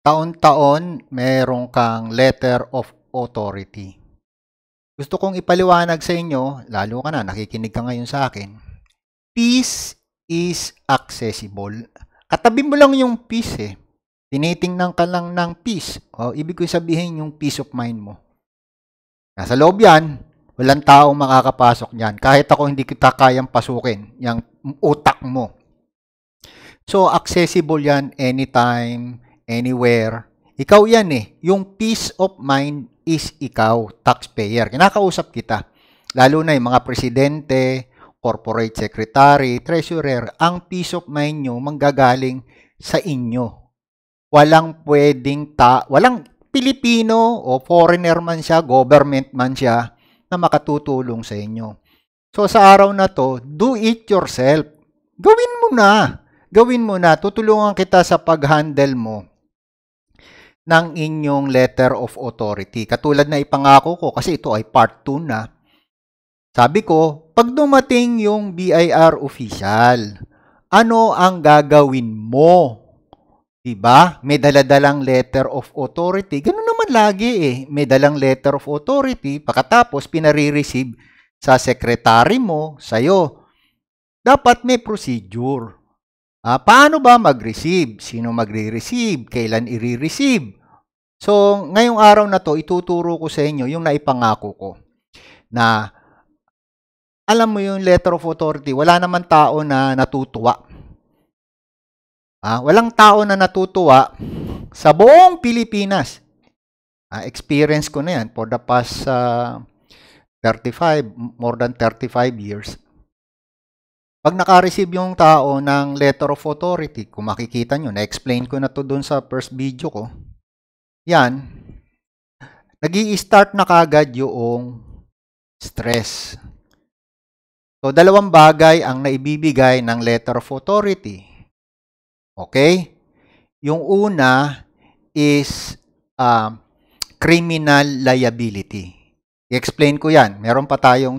taon-taon meron kang letter of authority. Gusto kong ipaliwanag sa inyo, lalo ka na, nakikinig ka ngayon sa akin. Peace is accessible. Katabi mo lang yung peace eh. Tinitingnan ka lang ng peace. O, ibig ko sabihin yung peace of mind mo. Nasa loob yan, walang taong makakapasok dyan. Kahit ako hindi kita kayang pasukin, yung utak mo. So, accessible yan anytime, anywhere. Ikaw yan eh. Yung peace of mind is ikaw, taxpayer. Kinakausap kita. Lalo na yung mga presidente, corporate secretary, treasurer. Ang peace of mind nyo manggagaling sa inyo. Walang pwedeng walang Pilipino o foreigner man siya, government man siya, na makatutulong sa inyo. So, sa araw na to, do it yourself. Gawin mo na. Gawin mo na. Tutulungan kita sa pag-handle mo ng inyong letter of authority. Katulad na ipangako ko, kasi ito ay part 2 na. Sabi ko, pag dumating yung BIR official, ano ang gagawin mo? Diba? May daladalang letter of authority. Ganun naman lagi eh. May dalang letter of authority, pagkatapos pinare-receive sa sekretary mo, sa'yo. Dapat may procedure. Paano ba mag-receive? Sino magre-receive? Kailan i-receive? So, ngayong araw na to, ituturo ko sa inyo yung naipangako ko. Na, alam mo yung letter of authority, wala naman tao na natutuwa. Walang tao na natutuwa sa buong Pilipinas. Experience ko na yan for the past more than 35 years. Pag naka-receive yung tao ng letter of authority, kung makikita nyo, na-explain ko na to dun sa first video ko, yan, nag-i-start na kagad yung stress. So, dalawang bagay ang naibibigay ng letter of authority. Okay? Yung una is criminal liability. I-explain ko yan. Meron pa tayong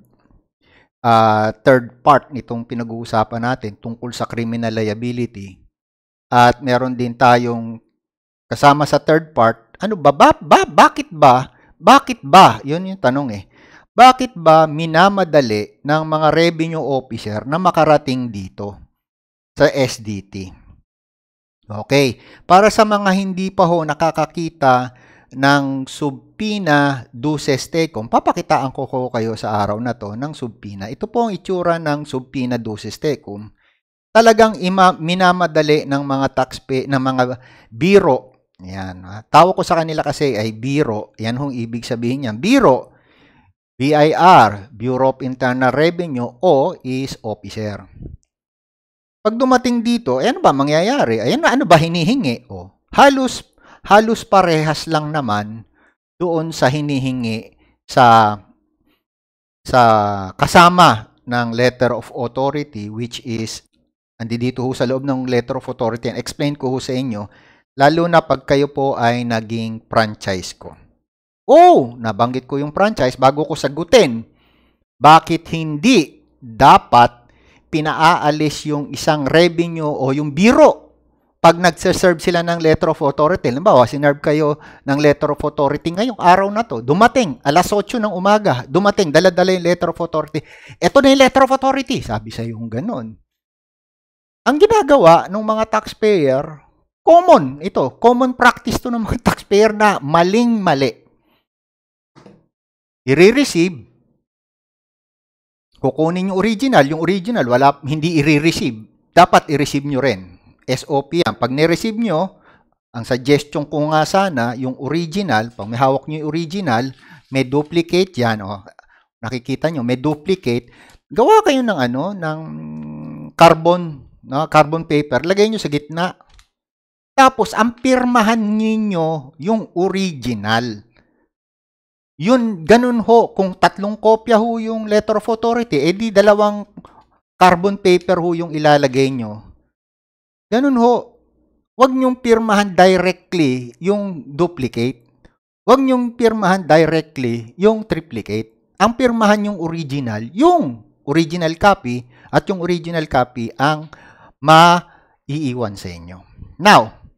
third part nitong pinag-uusapan natin tungkol sa criminal liability. At meron din tayong kasama sa third part, ano ba? Bakit ba? Yun yung tanong eh. Bakit ba minamadali ng mga revenue officer na makarating dito sa SDT? Okay. Para sa mga hindi pa ho nakakakita ng subpoena Duces Tecum, papakitaan ko kayo sa araw na to ng subpoena. Ito po ang itsura ng subpoena Duces Tecum. Talagang minamadali ng mga taxpayer, ng mga biro. Yan. Tawag ko sa kanila kasi ay biro. Yan hong ibig sabihin niyan. Biro, BIR, Bureau of Internal Revenue, o is officer. Pag dumating dito, ano ba mangyayari? Ayan, ano ba hinihingi? Halos parehas lang naman doon sa hinihingi sa kasama ng letter of authority, which is andito ho sa loob ng letter of authority. And explain ko ho sa inyo, lalo na pag kayo po ay naging franchise ko. Nabanggit ko yung franchise bago ko sagutin. Bakit hindi dapat pinaalis yung isang revenue o yung biro pag nagsaserve sila ng letter of authority? Halimbawa, sinerve kayo ng letter of authority ngayong araw na to. Dumating, alas 8 ng umaga. Dumating, dala-dala yung letter of authority. Ito na yung letter of authority. Sabi sa yung ganun. Ang ginagawa ng mga taxpayer, common practice to ng mga taxpayer na maling-mali. I-receive, kukunin yung original hindi i-receive. Dapat i-receive nyo rin. SOP yan. Pag ni-receive nyo, ang suggestion ko nga sana, yung original, pag may hawak nyo yung original, may duplicate yan. Nakikita nyo, may duplicate. Gawa kayo ng ng carbon paper. Lagay nyo sa gitna. Tapos, ang pirmahan ninyo yung original. Yun, ganun ho. Kung 3 kopya ho yung letter of authority, di 2 carbon paper ho yung ilalagay nyo. Ganun ho. Huwag nyong pirmahan directly yung duplicate. Huwag nyong pirmahan directly yung triplicate. Ang pirmahan yung original copy, at yung original copy ang maiiwan sa inyo. Now,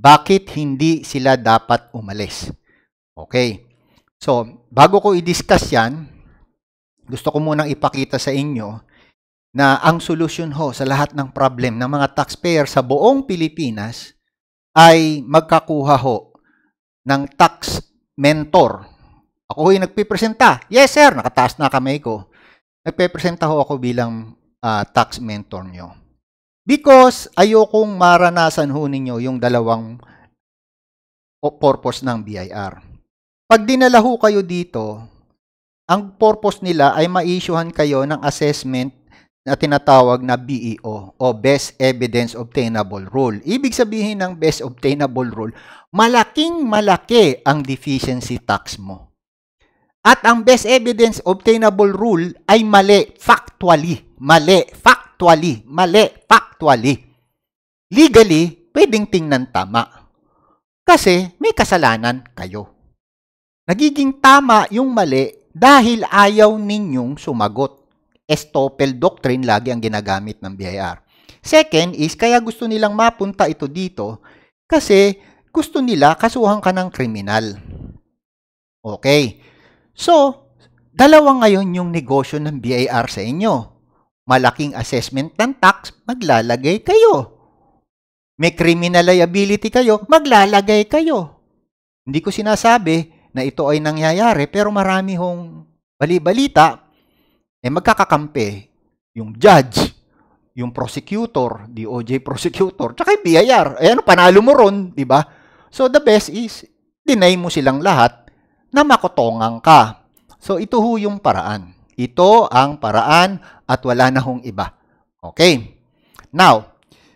bakit hindi sila dapat umalis. Okay. So, bago ko i-discuss yan, gusto ko munang ipakita sa inyo na ang solusyon ho sa lahat ng problem ng mga taxpayer sa buong Pilipinas ay magkakuha ho ng tax mentor. Ako yung nagpipresenta. Yes, sir. Nakataas na kamay ko. Nagpipresenta ho ako bilang tax mentor nyo. Because ayokong maranasan ho ninyo yung dalawang purpose ng BIR. Pag dinala ho kayo dito, ang purpose nila ay ma-issuehan kayo ng assessment na tinatawag na BEO o Best Evidence Obtainable Rule. Ibig sabihin ng Best Obtainable Rule, malaking-malaki ang deficiency tax mo. At ang Best Evidence Obtainable Rule ay mali, factually. Mali, factually. Mali, factually. Legally, pwedeng tingnan tama. Kasi may kasalanan kayo. Nagiging tama yung mali dahil ayaw ninyong sumagot. Estoppel doctrine lagi ang ginagamit ng BIR. Second is, kaya gusto nilang mapunta ito dito kasi gusto nila kasuhan ka ng kriminal. Okay. So, dalawa ngayon yung negosyo ng BIR sa inyo. Malaking assessment ng tax, maglalagay kayo. May criminal liability kayo, maglalagay kayo. Hindi ko sinasabi na ito ay nangyayari, pero marami hong bali-balita, magkakakampi yung judge, yung prosecutor, DOJ prosecutor, tsaka yung BIR. Ano, panalo mo ron, di ba? So, the best is, deny mo silang lahat na makotongang ka. So, ito ho yung paraan. Ito ang paraan at wala na hong iba. Okay. Now,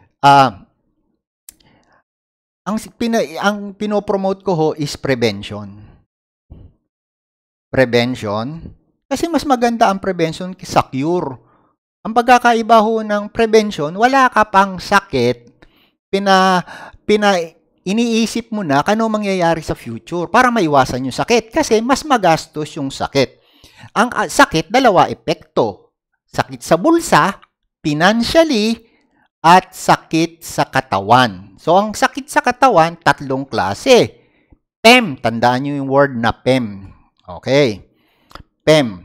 ang pinopromote ko ho is prevention. Prevention. Kasi mas maganda ang prevention kaysa cure. Ang pagkakaiba ho ng prevention, wala ka pang sakit, iniisip mo na kano mangyayari sa future para maiwasan yung sakit. Kasi mas magastos yung sakit. Ang sakit, dalawa epekto. Sakit sa bulsa, financially, at sakit sa katawan. So, ang sakit sa katawan, tatlong klase. PEM, tandaan nyo yung word na PEM. Okay. PEM.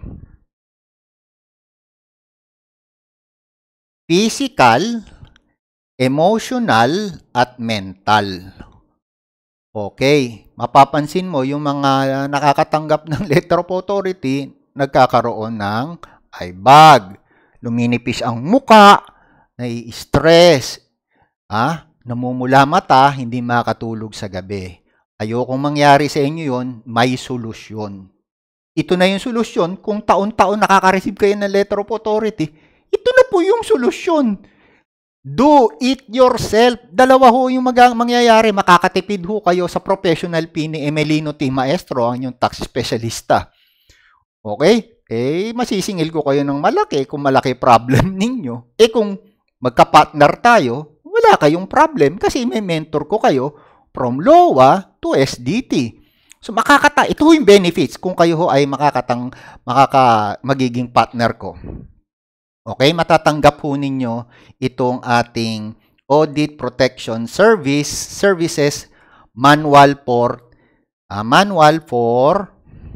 Physical, emotional, at mental. Okay. Mapapansin mo, yung mga nakakatanggap ng letter of authority, nagkakaroon ng eye bag. Luminipis ang muka, nai-stress, namumula mata, hindi makatulog sa gabi. Ayokong mangyari sa inyo yon, may solusyon. Ito na yung solusyon. Kung taon-taon nakaka-receive kayo ng letter of authority, ito na po yung solusyon. Do it yourself. Dalawa ho yung mangyayari. Makakatipid ho kayo sa professional fee ni Emelino T. Maestro, ang yung tax specialista. Okay? Masisingil ko kayo ng malaki kung malaki problem ninyo. Kung magka-partner tayo, wala kayong problem kasi may mentor ko kayo from LoA to SDT. So, ito yung benefits kung kayo ho ay magiging partner ko. Okay, matatanggap ho ninyo itong ating Audit Protection Services Manual for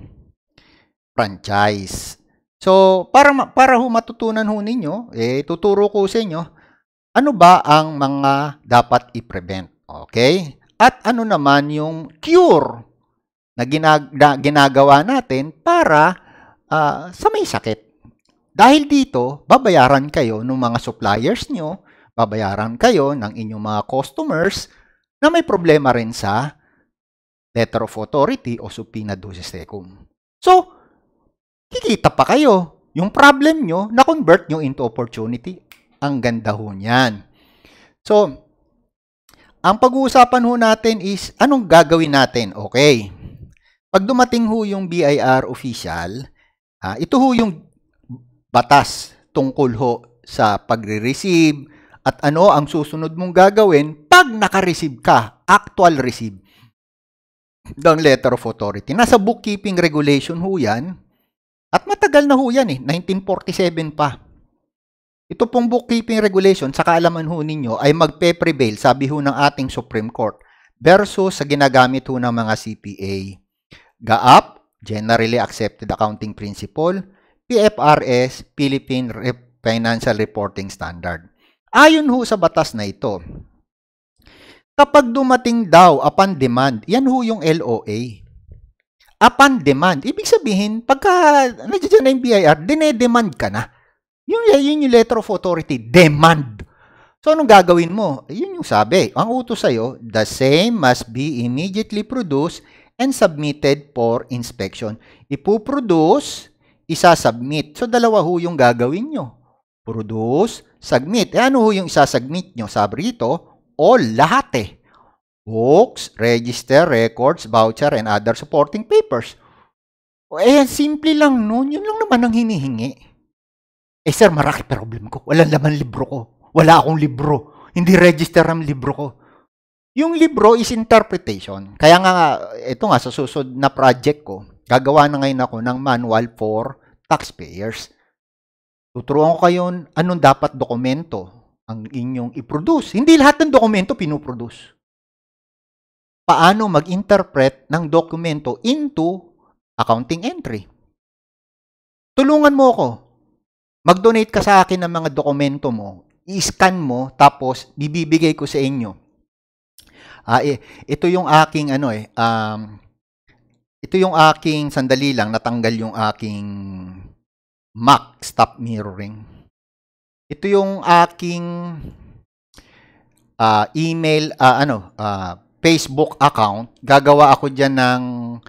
Franchise. So, para ho matutunan ho ninyo, tuturo ko sa inyo, ano ba ang mga dapat i-prevent? Okay? At ano naman yung cure na ginagawa natin para sa may sakit. Dahil dito, babayaran kayo ng mga suppliers nyo, babayaran kayo ng inyong mga customers na may problema rin sa letter of authority o subpoena Duces Tecum. So, kikita pa kayo. Yung problem nyo, na-convert nyo into opportunity. Ang ganda ho niyan. So, ang pag-uusapan ho natin is, anong gagawin natin? Okay. Pag dumating ho yung BIR official, ito ho yung batas tungkol ho sa pagre-receive at ano ang susunod mong gagawin pag naka-receive ka, actual receive ng letter of authority. Nasa bookkeeping regulation ho yan at matagal na ho yan 1947 pa. Ito pong bookkeeping regulation, sa kaalaman ho ninyo, ay magpe-prevail, sabi ho ng ating Supreme Court, versus sa ginagamit ho ng mga CPA. GAAP, Generally Accepted Accounting Principle, PFRS, Philippine Financial Reporting Standard. Ayon ho sa batas na ito, kapag dumating daw upon demand, yan ho yung LOA. Upon demand, ibig sabihin, pagka nandiyan na yung BIR, dinedemand ka na. Yun yung letter of authority, demand. So, anong gagawin mo? Yun yung sabi. Ang utos sa'yo, the same must be immediately produced and submitted for inspection. Ipuproduce, isasubmit. So, dalawa ho yung gagawin nyo. Produce, submit. Ano ho yung isasubmit nyo? Sabi rito, all, lahat eh. Books, register, records, voucher, and other supporting papers. Simple lang nun. Yun lang naman ang hinihingi. Sir, maraki problem ko. Walang laman libro ko. Wala akong libro. Hindi register ang libro ko. Yung libro is interpretation. Kaya nga, ito nga, sa susunod na project ko, gagawa na ngayon ako ng manual for taxpayers. Tuturuan ko kayo anong dapat dokumento ang inyong i-produce. Hindi lahat ng dokumento pinuproduce. Paano mag-interpret ng dokumento into accounting entry. Tulungan mo ako. Mag-donate ka sa akin ng mga dokumento mo, i-scan mo, tapos bibigay ko sa inyo. Ito yung aking ito yung aking sandali lang natanggal yung aking Mac stop mirroring. Ito yung aking email Facebook account. Gagawa ako diyan ng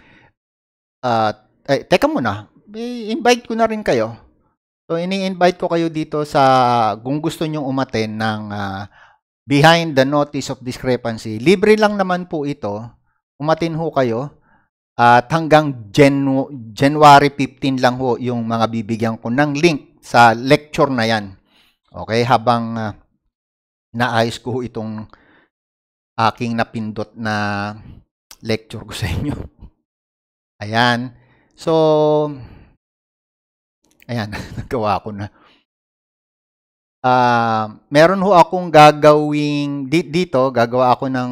teka muna. I-invite ko na rin kayo. So ini-invite ko kayo dito sa kung gusto niyo umattend ng behind the notice of discrepancy. Libre lang naman po ito. Umattend ho kayo. At hanggang January 15 lang ho yung mga bibigyan ko ng link sa lecture na yan. Okay, habang naayos ko itong aking napindot na lecture ko sa inyo. Ayan. So, ayan, nagawa ko na. Meron ho akong gagawing dito, gagawa ako ng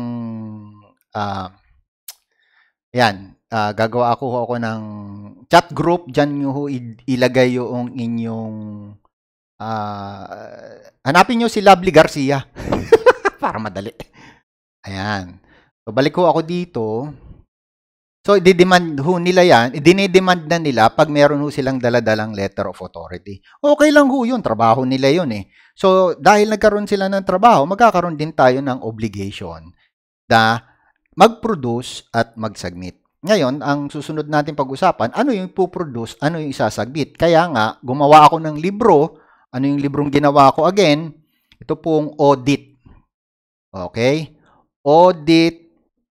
ayan, gagawa ako ng chat group. Diyan nyo ho ilagay yung inyong hanapin nyo si Lovely Garcia para madali. Ayan. So, balik ko ako dito. So, i-demand ho nila yan. Dinidemand na nila pag meron ho silang daladalang letter of authority. Okay lang ho yun. Trabaho nila yun eh. So, dahil nagkaroon sila ng trabaho, magkakaroon din tayo ng obligation na mag-produce at mag-submit. Ngayon, ang susunod natin pag-usapan, ano yung ipoproduce, ano yung isasubmit. Kaya nga, gumawa ako ng libro. Ano yung librong ginawa ko again? Ito pong audit. Okay? Audit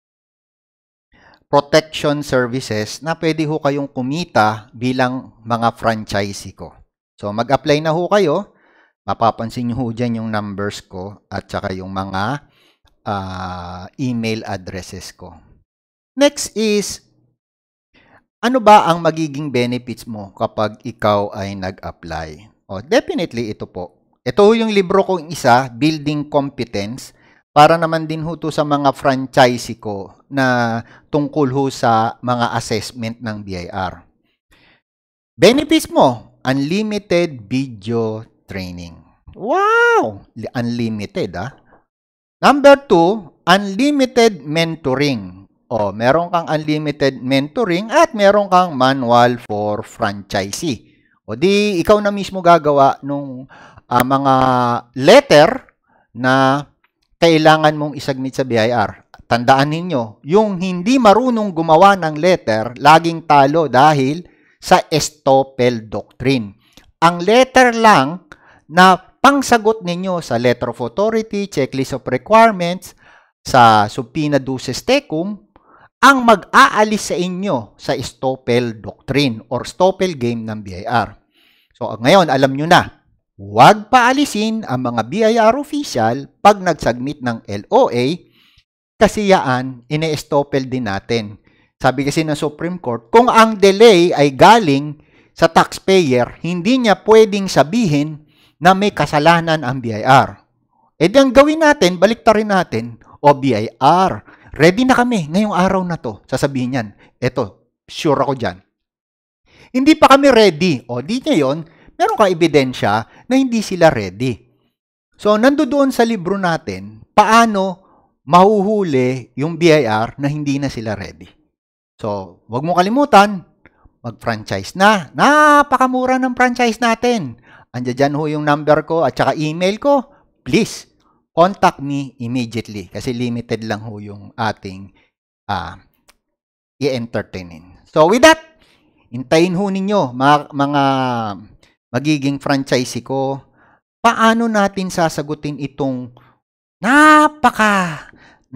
protection services na pwede ho kayong kumita bilang mga franchisee ko. So, mag-apply na ho kayo. Mapapansin nyo ho dyan yung numbers ko at saka yung mga email addresses ko. Next is, ano ba ang magiging benefits mo kapag ikaw ay nag-apply? Definitely ito po. Ito yung libro kong isa, Building Competence, para naman din ho to sa mga franchisee ko na tungkol ho sa mga assessment ng BIR. Benefits mo, unlimited video training. Wow! Unlimited, Number 2, unlimited mentoring. Meron kang unlimited mentoring at meron kang manual for franchisee. Di ikaw na mismo gagawa nung mga letter na kailangan mong isubmit sa BIR. Tandaan ninyo, yung hindi marunong gumawa ng letter, laging talo dahil sa Estoppel doctrine. Ang letter lang na pangsagot ninyo sa letter of authority, checklist of requirements, sa subpoena Duces Tecum, ang mag-aalis sa inyo sa Estoppel doctrine or Estoppel game ng BIR. So, ngayon, alam nyo na, huwag paalisin ang mga BIR official pag nag-submit ng LOA kasi yaan, ine-estoppel din natin. Sabi kasi ng Supreme Court, kung ang delay ay galing sa taxpayer, hindi niya pwedeng sabihin na may kasalanan ang BIR. Ang gawin natin, baliktarin natin, BIR, ready na kami ngayong araw na to. Sasabihin yan, eto, sure ako dyan. Hindi pa kami ready. O, di ngayon, meron ka ebidensya na hindi sila ready. So, nandoon sa libro natin, paano mahuhuli yung BIR na hindi na sila ready. So, wag mo kalimutan, mag-franchise na. Napakamura ng franchise natin. Andiyan dyan ho yung number ko at saka email ko. Please, contact me immediately kasi limited lang ho yung ating i-entertainin. So, with that, hintayin ho ninyo mga magiging franchisee ko, paano natin sasagutin itong napaka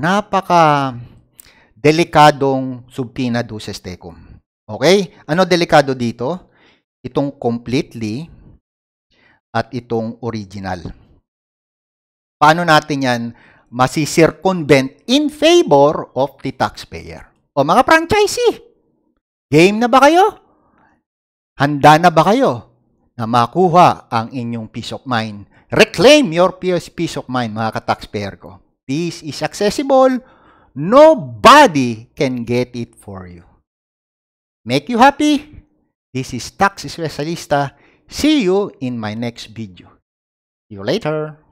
delikadong subpoena Duces Tecum. Okay? Ano delikado dito? Itong completely at itong original. Paano natin yan masisircumvent in favor of the taxpayer? O mga franchisee, game na ba kayo? Handa na ba kayo na makuha ang inyong peace of mind? Reclaim your peace of mind, mga ka-taxpayer ko. This is accessible. Nobody can get it for you. Make you happy? This is Tax Specialista. See you in my next video. See you later.